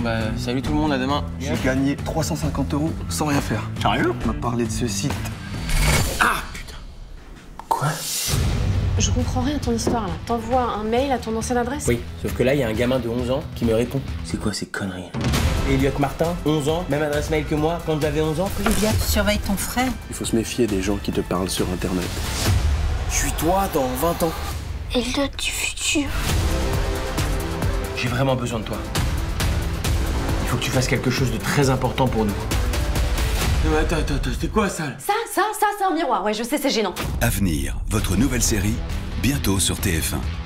bah, salut tout le monde, à demain. J'ai gagné 350 € sans rien faire. Sérieux? On m'a parlé de ce site. Ah, putain. Quoi? Je comprends rien à ton histoire là. T'envoies un mail à ton ancienne adresse? Oui, sauf que là, il y a un gamin de 11 ans qui me répond. C'est quoi ces conneries? Elliot Martin, 11 ans, même adresse mail que moi quand j'avais 11 ans. Olivia, surveille ton frère. Il faut se méfier des gens qui te parlent sur Internet. Je suis toi dans 20 ans. Elliot du futur. J'ai vraiment besoin de toi. Il faut que tu fasses quelque chose de très important pour nous. Non mais attends, c'est quoi ça? Ça, c'est un miroir. Ouais, je sais, c'est gênant. Avenir, votre nouvelle série, bientôt sur TF1.